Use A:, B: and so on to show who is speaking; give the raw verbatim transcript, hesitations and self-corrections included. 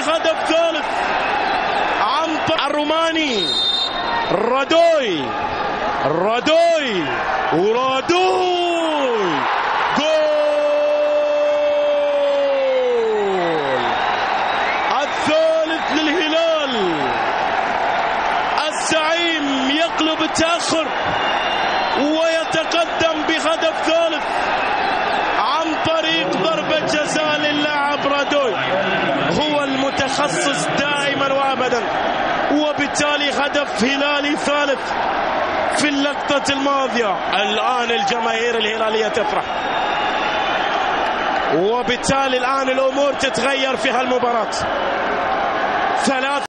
A: هدف ثالث عن طريق الروماني رادوي رادوي ورادوي. جول الثالث للهلال. الزعيم يقلب التأخر ويتقدم بهدف ثالث عن طريق ضربة جزاء للاعب رادوي. هو المتخصص دائما وابدا، وبالتالي هدف هلالي ثالث في اللقطة الماضية. الآن الجماهير الهلالية تفرح، وبالتالي الآن الأمور تتغير في هالمباراة. ثلاث